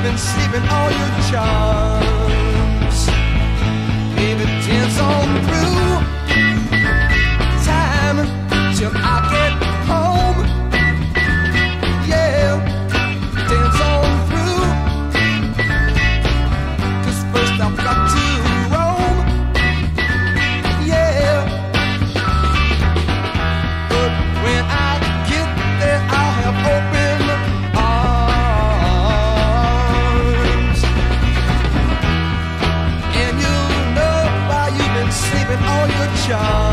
been sleeping all your charms. Baby, dance on through time till I get home. Yeah, dance on through, 'cause first I've got to roam. Yeah, but when I get there I'll have open arms, and you'll know why you've been sleeping all your charms.